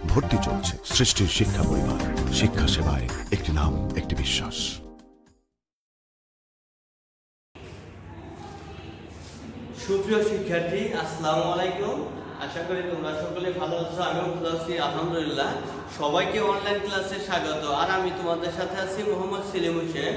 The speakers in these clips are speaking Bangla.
ভর্তি চলছে। সৃষ্টির শিক্ষা পরিবার, শিক্ষা সেবায় একটি নাম, একটি বিশ্বাস। সুপ্রিয় শিক্ষার্থী, আসসালামু আলাইকুম। আশা করি তোমরা সকলে ভালো আছো, আমিও ভালো আছি আলহামদুলিল্লাহ। সবাইকে অনলাইন ক্লাসে স্বাগত। আর আমি তোমাদের সাথে আছি মোহাম্মদ সেলিম হোসেন।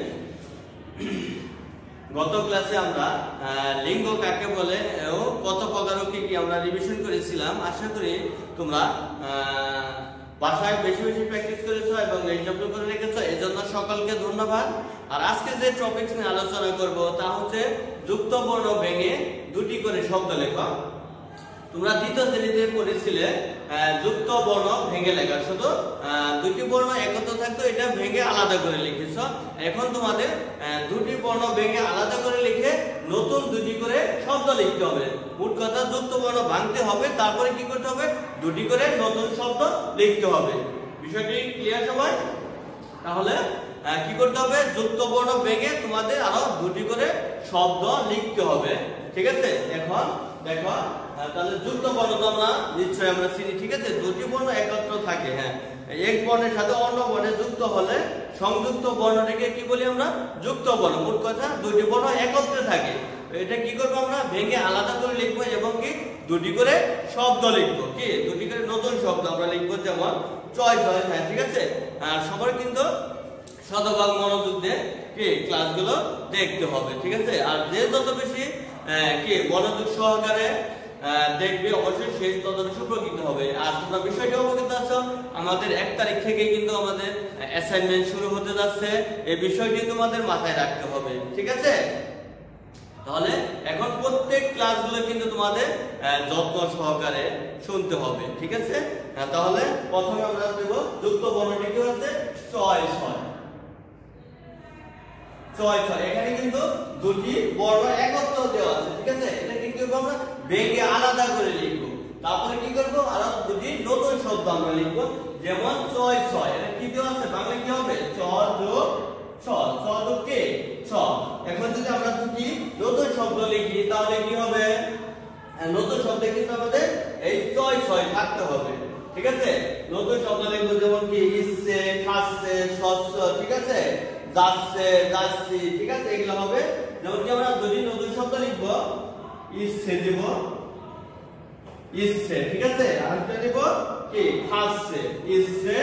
গত ক্লাসে আমরা লিঙ্গ কাকে বলে ও কত প্রকার ও কি আমরা রিভিশন করেছিলাম। আশা করি তোমরা বাসায় বেশি বেশি প্র্যাকটিস করেছো এবং রিভিশন করে রেখেছো, এজন্য সকলকে ধন্যবাদ। আর আজকে যে টপিকস নিয়ে আলোচনা করব তা হচ্ছে যুক্ত বর্ণ ভেঙে দুটি করে শব্দ লেখা। তোমরা দ্বিতীয় শ্রেণীতে পড়েছিলে যুক্ত বর্ণ ভেঙে লেখা, শুধু দুটি বর্ণ একত্র থাকতো, এটা ভেঙে আলাদা করে লিখেছ। এখন তোমাদের দুটি বর্ণ ভেঙে আলাদা করে লিখে নতুন দুটি করে শব্দ লিখতে হবে। মোট কথা যুক্ত বর্ণ ভাঙতে হবে, তারপরে কি করতে হবে, দুটি করে নতুন শব্দ লিখতে হবে। বিষয়টি ক্লিয়ার সবাই? তাহলে কি করতে হবে, যুক্ত বর্ণ ভেঙে তোমাদের আরো দুটি করে শব্দ লিখতে হবে। ঠিক আছে? এখন দেখো, তাহলে যুক্ত বর্ণ তো আমরা নিশ্চয়ই আমরা চিনি। ঠিক আছে? দুটি বর্ণ একত্র থাকে, হ্যাঁ, এক বর্ণের সাথে অন্য বর্ণে যুক্ত হলে সংযুক্ত বর্ণটিকে কি বলি আমরা, যুক্ত বর্ণ। মোট কথা দুটি বর্ণ একত্রে থাকে, এটা কি করবো আমরা, ভেঙে আলাদা করে লিখবো এবং কি দুটি করে শব্দ লিখবো, কি দুটি করে নতুন শব্দ আমরা লিখবো, যেমন চয় চয়। হ্যাঁ, ঠিক আছে? আর সবার কিন্তু শতভাগ মনোযোগ দিয়ে কি ক্লাসগুলো দেখতে হবে। ঠিক আছে? আর যে যত বেশি কি মনোযোগ সহকারে দেখবে অবশ্যই শেষ তত বেশি উপকৃত হবে। আর তোমরা বিষয়টি অবগত আছো, আমাদের 1 তারিখ থেকে কিন্তু আমাদের অ্যাসাইনমেন্ট শুরু হতে যাচ্ছে। এই বিষয়টি তোমাদের মাথায় রাখতে হবে। ঠিক আছে? তাহলে এখন প্রত্যেক ক্লাসগুলো কিন্তু তোমাদের যত্ন সহকারে শুনতে হবে। ঠিক আছে? তাহলে প্রথমে আমরা দেব যুক্ত বর্ণটি কি হচ্ছে, চয় ছয়। চয় ছয়, এখানে কিন্তু দুটি বর্ণ একত্র দেওয়া আছে। ঠিক আছে? এটা কি করব, আমরা ভেঙে আলাদা করে লিখবো, তারপরে কি করব, আরো দুটি নতুন শব্দ আমরা লিখবো, যেমন চয় ছয়। এটা কি দেওয়া আছে, বাংলা কি হবে, চ যোগ ছ, ছ যোগ কে ছ। এখন যদি আমরা দুটি নতুন শব্দ লিখি তাহলে কি হবে, নতুন শব্দে কিন্তু আমাদের এই চয় ছয় থাকতে হবে। ঠিক আছে? নতুন শব্দ লিখবো, যেমন কি ইচ্ছে, খাচ্ছে, শস্য, ঠিক আছে, যাচ্ছে, যাচ্ছি, ঠিক আছে, এগুলো হবে। যেমন কি আমরা দুটি নতুন শব্দ লিখবো, ইচ্ছে দিব, ইচ্ছে, ঠিক আছে, আরেকটা দিব কি খাচ্ছে, ইচ্ছে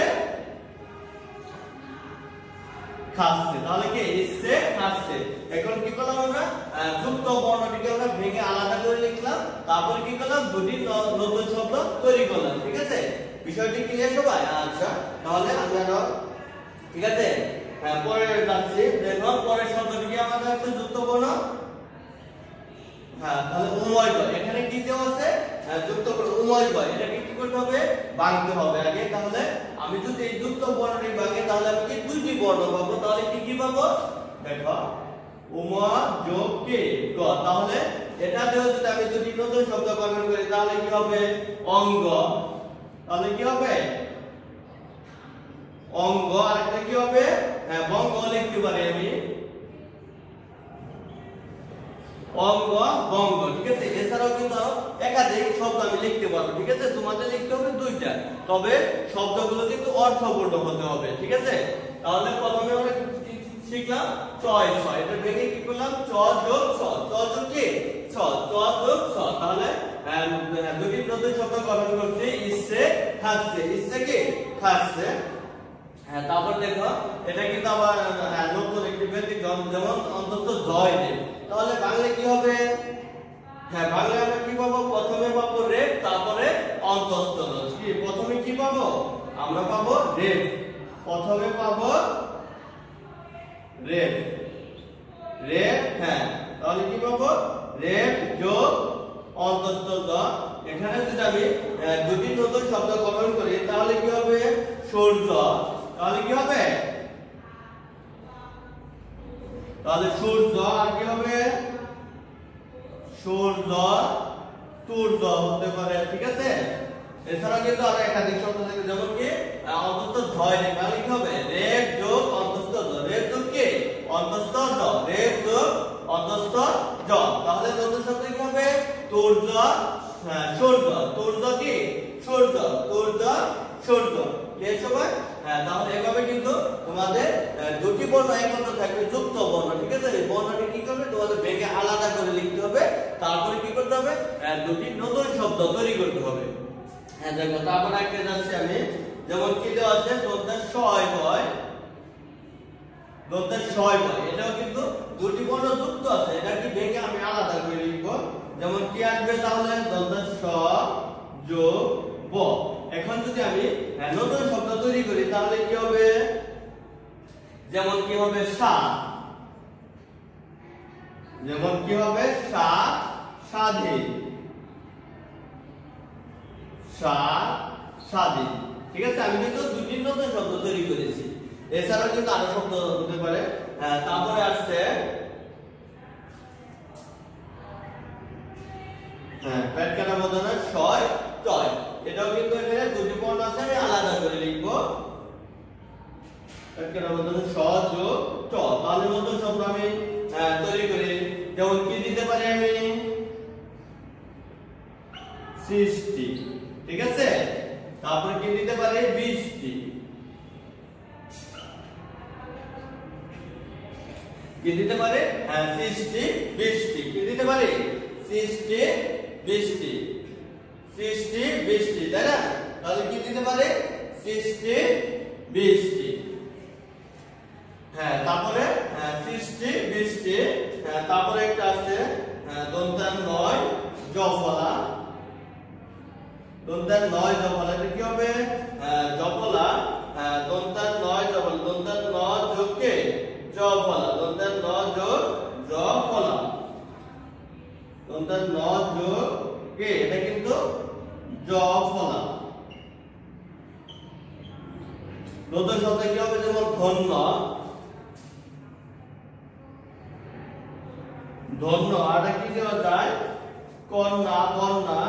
খাচ্ছে, তাহলে কি ইচ্ছে খাচ্ছে। এখন কি করলাম আমরা, যুক্ত বর্ণটিকে আমরা ভেঙে আলাদা করে লিখলাম, তারপর কি করলাম, দুটি নতুন শব্দ তৈরি করলাম। ঠিক আছে? বিষয়টি ক্লিয়ার সবাই? আচ্ছা, তাহলে আমরা ঠিক আছে পরে যাচ্ছি। দেখো পরের শব্দটি কি আমাদের আছে, যুক্ত বর্ণ। হ্যাঁ, তাহলে উময় গয়, এখানে কি দেওয়া আছে, যুক্ত বর্ণ উময় গয়। এটাকে কি করতে হবে, ভাঙতে হবে আগে। তাহলে আমি যদি এই যুক্ত বর্ণটি ভাঙি তাহলে আমি কি দুইটি বর্ণ পাবো। তাহলে কি কি পাবো, দেখো উম যোগ কে গ। তাহলে এটা দিয়ে যদি আমি দুটি নতুন শব্দ গঠন করি তাহলে কি হবে, অঙ্গ। তাহলে কি হবে, অঙ্গ। আর একটা কি হবে, হ্যাঁ, বঙ্গ লিখতে পারি আমি, অঙ্গ বঙ্গ। ঠিক আছে? এছাড়াও কিন্তু আরো একাধিক শব্দ আমি লিখতে পারবো। ঠিক আছে? তোমাদের লিখতে হবে দুইটা, তবে শব্দগুলো কিন্তু অর্থপূর্ণ হতে হবে। ঠিক আছে? তাহলে প্রথমে আমরা শিখলাম চয় ছয়, এটা ভেঙে কি করলাম, চ যোগ ছ, চ যোগ কি ছ, চ যোগ ছ। তাহলে দুটি নতুন শব্দ গঠন করছি, ইচ্ছে খাচ্ছে, ইচ্ছে কি খাচ্ছে। হ্যাঁ, তারপর দেখো এটা কিন্তু আবার নতুন একটি ব্যতিক্রম, যেমন অন্তত জয় দেব। তাহলে বাংলা কি হবে, হ্যাঁ, বাংলা আমরা কি পাবো, প্রথমে পাবো রেপ, তারপরে অন্তস্থ। কি প্রথমে কি পাবো, আমরা পাবো রেপ, প্রথমে পাবো রেপ, রেপ। হ্যাঁ, তাহলে কি পাবো, রেপ যোগ অন্তস্থ। এখানে যদি আমি দুটি নতুন শব্দ গঠন করি তাহলে কি হবে, সূর্য। তাহলে কি হবে, তাহলে সূর্য। আর কি হবে, সূর্য সূর্য হতে পারে। ঠিক আছে? এছাড়া কিন্তু আরো একাধিক শব্দ থাকে, যেমন কি অন্তস্থ ঝয় নেই, তাহলে কি হবে, রেপ যোগ অন্তস্থ জ, রেপ যোগ কি অন্তস্থ জ, রেপ যোগ অন্তস্থ জ। তাহলে নতুন শব্দ কি হবে, সূর্য, সূর্য, সূর্য কি সূর্য, সূর্য সূর্য। ক্লিয়ার সবাই? হ্যাঁ, তাহলে এভাবে কিন্তু তোমাদের দুটি বর্ণ একত্র থাকবে যুক্ত বর্ণ, ঠিক আছে? এই বর্ণটি কি করবে তোমাদের ভেঙে আলাদা করে লিখতে হবে, তারপরে কি করতে হবে দুটি নতুন শব্দ তৈরি করতে হবে। হ্যাঁ দেখো, তারপরে একটা যাচ্ছে আমি, যেমন কি দেওয়া আছে দন্তের শয় হয়, দন্তের শয় হয়, এটাও কিন্তু দুটি বর্ণ যুক্ত আছে, এটা কি ভেঙে আমি আলাদা করে লিখবো। যেমন কি আসবে তাহলে দন্তের স যোগ ব। এখন যদি আমি নতুন শব্দ তৈরি করি তাহলে কি হবে, যেমন কি হবে সাত, যেমন কি হবে সাত, স্বাধীন, সাত স্বাধীন, ঠিক আছে? আমি কিন্তু দুটি নতুন শব্দ তৈরি করেছি, এছাড়াও কিন্তু আরো শব্দ হতে পারে। তারপরে আসছে পেট কাটা মধ্যে ছয় টয়, এটাও কিন্তু এখানে দুটি বর্ণ আছে, আমি আলাদা করে লিখবো। পেট কাটা মধ্যে ছ যোগ ট, তাহলে নতুন শব্দ আমি তৈরি করি। যেমন কি দিতে পারি আমি সৃষ্টি, ঠিক আছে? তারপর কি দিতে পারি বৃষ্টি, কি দিতে পারে সৃষ্টি বৃষ্টি, কি দিতে পারে সৃষ্টি বৃষ্টি, সৃষ্টি বৃষ্টি, তাই না? তাহলে কি দিতে পারে সৃষ্টি বৃষ্টি। হ্যাঁ, তারপরে সৃষ্টি বৃষ্টি। তারপরে একটা আছে দন্তান নয় জফলা, দন্তান নয় জফলা, এটা কি হবে জফলা, দন্তান নয় জফলা, দন্তান ন যোগ কে জফলা, দন্তান ন যোগ জফলা, দন্তান ন যোগ কে, এটা কিন্তু জফলা। নতুন শব্দ কি হবে, যেমন ধন্য, ধন্য, আর কি দেওয়া যায় কন্যা, কন্যা,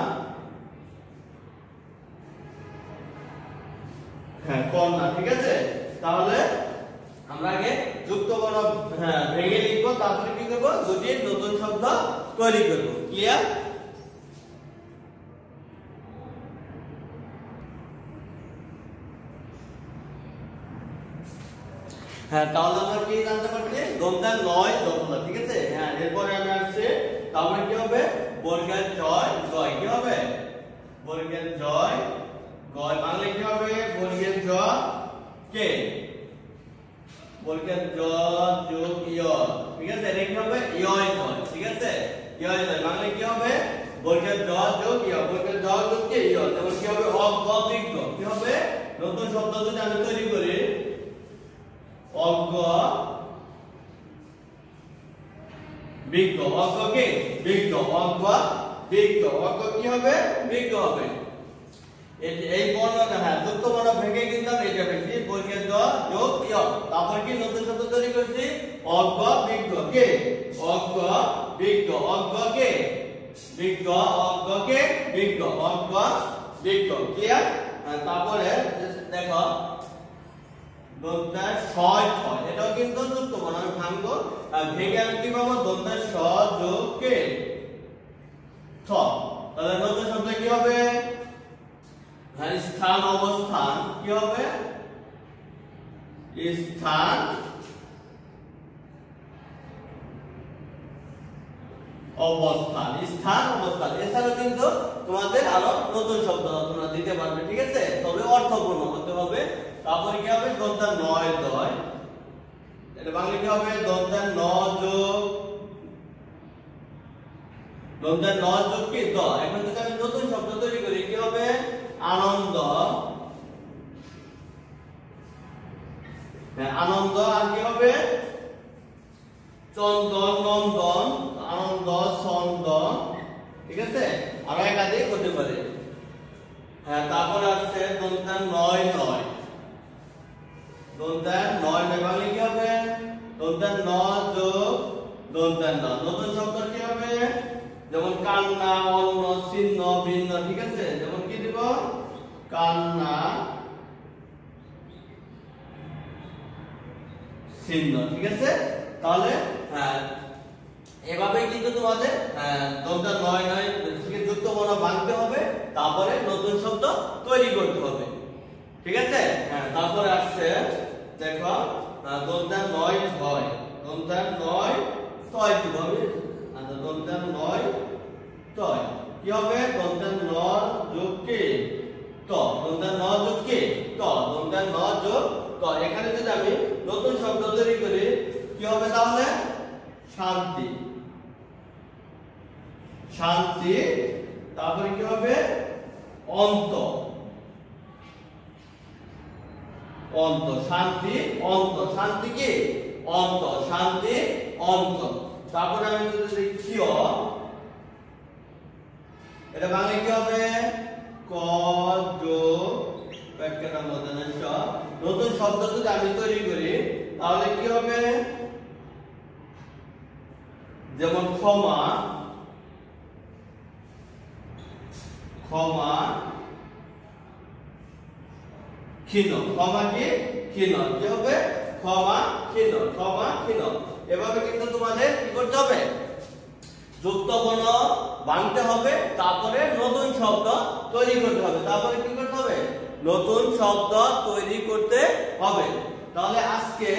হ্যাঁ কন্যা, ঠিক আছে? তাহলে আমরা আগে যুক্ত বর্ণ ভেঙে লিখবো, তারপরে কি করবো দুটি নতুন শব্দ তৈরি করবো। ক্লিয়ার? হ্যাঁ, তাহলে আমরা কি জানতে পারছি দন্তার নয় জফলা, ঠিক আছে? হ্যাঁ, এরপরে আমি আসছে, তারপরে কি হবে বর্গের জয় জয়, কি হবে বর্গের জয় গয়, বাংলা কি হবে বর্গের জ কে, বর্গের জ যোগ ইয়, ঠিক আছে? এটা কি হবে ইয় জয়, ঠিক আছে? ইয় জয়, বাংলা কি হবে বর্গের জ যোগ ইয়, বর্গের জ যোগ কে ইয়, যেমন কি হবে অজ্ঞ, কি হবে নতুন শব্দ যদি আমি তৈরি করি অজ্ঞ বিজ্ঞ, অজ্ঞ কে বিজ্ঞ, অজ্ঞ বিজ্ঞ, অজ্ঞ কি হবে বিজ্ঞ হবে। এই বর্ণটা যুক্ত বর্ণ ভেঙে কিন্তু আমি এটা পেয়েছি বর্গের জ যোগ ইয়, তারপর কি নতুন শব্দ তৈরি করছি অজ্ঞ বিজ্ঞ কে, অজ্ঞ বিজ্ঞ, অজ্ঞ কে বিজ্ঞ, অজ্ঞ কে বিজ্ঞ, অজ্ঞ বিজ্ঞ। ক্লিয়ার? তারপরে দেখো দন্তার ছয় ছয়, এটাও কিন্তু যুক্ত বর্ণ, আমি ভাঙবো, ভেঙে আমি কি পাবো দন্তার স যোগ কে থ, তাহলে নতুন শব্দ কি হবে স্থান অবস্থান, কি হবে স্থান অবস্থান, স্থান অবস্থান। এছাড়াও কিন্তু তোমাদের আরো নতুন শব্দ তোমরা দিতে পারবে, ঠিক আছে? তবে অর্থপূর্ণ হতে হবে। তারপরে কি হবে দন্তার নয় দয়, এটা বাংলা কি হবে দন্তার ন যোগ, দন্তার ন যোগ কি দ। এখন যদি আমি নতুন শব্দ তৈরি করি কি হবে আনন্দ, আনন্দ, আর কি হবে চন্দন নন্দন, আনন্দ চন্দন, ঠিক আছে? আর একাধিক হতে পারে। হ্যাঁ, তারপরে আসছে দন্তার নয় নয়, দন্তার নয় নয়, বাংলা কি হবে দন্তার ন যোগ দন্তার ন, নতুন শব্দ কি হবে যেমন কান্না অন্য চিহ্ন ভিন্ন, ঠিক আছে? যেমন কি দিব কান্না চিহ্ন, ঠিক আছে? তাহলে এভাবেই কিন্তু তোমাদের দন্তার নয় নয় থেকে যুক্ত বর্ণ ভাঙতে হবে, তারপরে নতুন শব্দ তৈরি করতে হবে। ঠিক আছে। হ্যাঁ, তারপরে আসছে দেখো দন্তার নয় হয়, দন্তার নয় তয় কিভাবে, আচ্ছা দন্তার নয় তয় কি হবে, দন্তার ন যোগ কে ত, দন্তার ন যোগ কে ত, দন্তার ন যোগ ত। এখানে যদি আমি নতুন শব্দ তৈরি করি কি হবে তাহলে, শান্তি, শান্তি। তারপরে কি হবে, অন্ত, অন্ত, শান্তি অন্ত, শান্তি কি অন্ত, শান্তি অন্ত। তারপরে আমি যদি লিখি এটা বাংলা কি হবে, ক যোগ ব্যাখ্যাটা মধ্যে স। নতুন শব্দ যদি আমি তৈরি করি তাহলে কি হবে, যেমন ক্ষমা, ক্ষমা ক্ষীণ, ক্ষমা কি ক্ষীণ, কি হবে ক্ষমা ক্ষীণ, ক্ষমা ক্ষীণ। এভাবে কিন্তু তোমাদের কি করতে হবে, যুক্ত বর্ণ ভাঙতে হবে, তারপরে নতুন শব্দ তৈরি করতে হবে, তারপরে কি করতে হবে, নতুন শব্দ তৈরি করতে হবে। তাহলে আজকে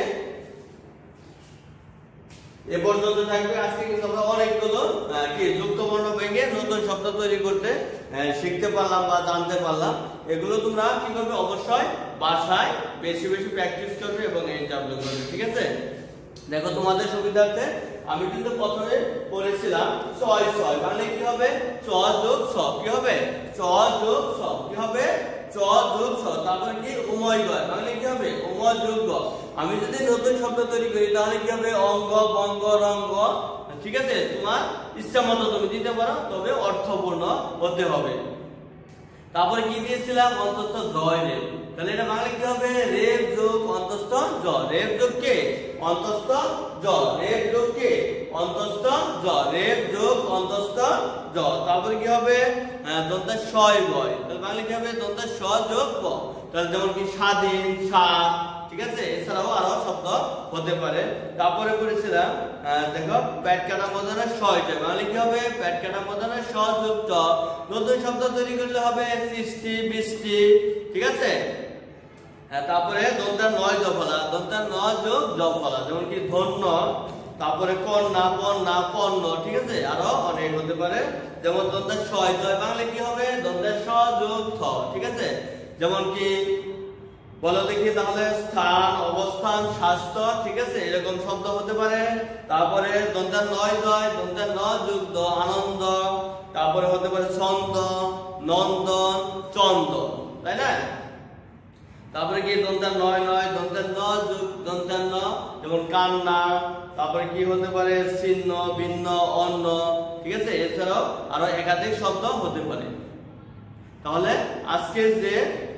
এ পর্যন্ত থাকবে। আজকে কিন্তু আমরা অনেকগুলো কি যুক্ত বর্ণ ভেঙে নতুন শব্দ তৈরি করতে শিখতে পারলাম বা জানতে পারলাম। এগুলো তোমরা কি করবে, অবশ্যই বাসায় বেশি বেশি প্র্যাকটিস করবে এবং এক্সাম্পল করবে, ঠিক আছে। দেখো তোমাদের সুবিধার্থে আমি কিন্তু প্রথমে পড়েছিলাম ছয় ছয়, মানে কি হবে চ যোগ স, কি হবে চ যোগ স, কি হবে চ যোগ স। তারপরে কি উময় গয়, মানে কি হবে উময় যোগ গ। আমি যদি নতুন শব্দ তৈরি করি তাহলে কি হবে, অঙ্গ বঙ্গ রঙ্গ, ঠিক আছে। তোমার ইচ্ছা মতো তুমি দিতে পারো, তবে অর্থপূর্ণ হতে হবে। তারপরে কি দিয়েছিলাম, অন্তস্থ জয় রেব, তাহলে এটা বাংলা কি হবে, রেব যোগ অন্তস্থ জ, রেব যোগ কে অন্তস্থ জ, রেব যোগ কে অন্তস্থ জ, রেব যোগ অন্তস্থ জ। তারপরে কি হবে, দন্তা শয় বয়, তাহলে বাংলা কি হবে, দন্তা স যোগ ব। তাহলে যেমন কি স্বাধীন, স্বাদ, ঠিক আছে। এছাড়াও আরো শব্দ হতে পারে। তারপরে করেছিলাম দেখো পেট কাটা মধ্যে শয়টা, মানে কি হবে, পেট কাটা মধ্যে স যোগ ট। নতুন শব্দ তৈরি করলে হবে সৃষ্টি, বৃষ্টি, ঠিক আছে। তারপরে দন্তার নয় জফলা, দন্তার ন যোগ জফলা, যেমন কি ধন্য, তারপরে কন্যা, পণ্যা, পণ্য, ঠিক আছে। আরো অনেক হতে পারে। যেমন দন্তার শয় জয়, বাংলা কি হবে, দন্তার স যোগ থ, ঠিক আছে। যেমন কি বলো দেখি তাহলে, স্থান, অবস্থান, স্বাস্থ্য, ঠিক আছে, এরকম শব্দ হতে পারে। তারপরে দন্তার নয় জয়, দন্তার ন যোগ দ, আনন্দ। তারপরে হতে পারে ছন্দ, নন্দন, চন্দ, তাই না। তারপরে কি দন্তার নয় নয়, দন্তার ন যোগ দন্তার ন, যেমন কান্না। তারপরে কি হতে পারে, ছিন্ন, ভিন্ন, অন্য, ঠিক আছে। এছাড়াও আরো একাধিক শব্দ হতে পারে। তাহলে আজকে যে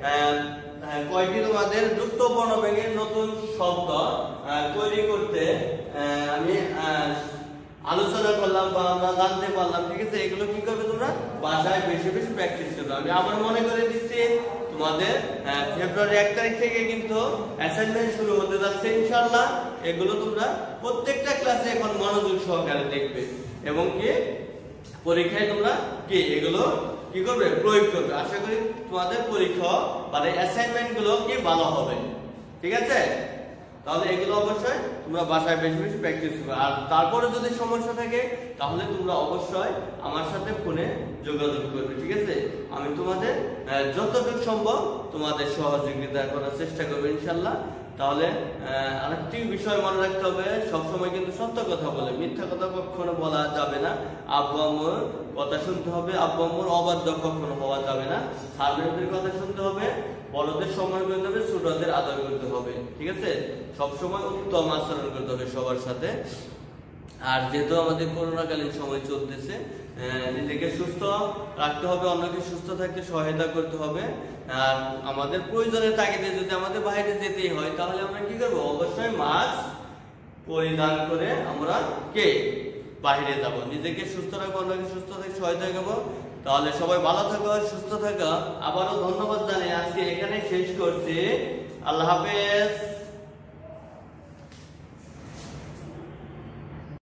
কয়টি তোমাদের যুক্ত বর্ণ ভেঙে নতুন শব্দ তৈরি করতে আমি আলোচনা করলাম বা আমরা জানতে পারলাম, ঠিক আছে। এগুলো কি করবে, তোমরা বাসায় বেশি বেশি প্র্যাকটিস করবে। আমি আবার মনে করে দিচ্ছি, তোমাদের ফেব্রুয়ারি 1 তারিখ থেকে কিন্তু অ্যাসাইনমেন্ট শুরু হতে যাচ্ছে ইনশাআল্লাহ। এগুলো তোমরা প্রত্যেকটা ক্লাসে এখন মনোযোগ সহকারে দেখবে এবং কি পরীক্ষায় তোমরা কি এগুলো কি করবে, প্রয়োগ করবে। আশা করি তোমাদের পরীক্ষা মানে অ্যাসাইনমেন্ট গুলো কি ভালো হবে, ঠিক আছে। তাহলে এগুলো অবশ্যই তোমরা বাসায় বেশি বেশি প্র্যাকটিস করবে। আর তারপরে যদি সমস্যা থাকে তাহলে তোমরা অবশ্যই আমার সাথে ফোনে যোগাযোগ করবে, ঠিক আছে। আমি তোমাদের যতটুকু সম্ভব তোমাদের সহযোগিতা করার চেষ্টা করবো ইনশাআল্লাহ। তাহলে আরেকটি বিষয় মনে রাখতে হবে, সবসময় কিন্তু সত্য কথা বলে, মিথ্যা কথা কখনো বলা যাবে না। আব্বু আম্মুর কথা শুনতে হবে, আব্বু আম্মুর অবাধ্য কখনো হওয়া যাবে না। স্যারদের কথা শুনতে হবে, বড়দের সম্মান করতে হবে, ছোটদের আদর করতে হবে, ঠিক আছে। সবসময় উত্তম আচরণ করতে হবে সবার সাথে। আর যেহেতু আমাদের করোনাকালীন সময় চলতেছে, নিজেকে সুস্থ রাখতে হবে, অন্যকে সুস্থ থাকতে সহায়তা করতে হবে। আর আমাদের প্রয়োজনের তাগিদে যদি আমাদের বাইরে যেতেই হয় তাহলে আমরা কি করবো, অবশ্যই মাস্ক পরিধান করে আমরা কে বাইরে যাব। নিজেকে সুস্থ রাখবো, অন্যকে সুস্থ থাকতে সহায়তা করবো। তাহলে সবাই ভালো থাকো, সুস্থ থাকো। আবারও ধন্যবাদ জানাই, আজকে এখানে শেষ করছি। আল্লাহ হাফেজ।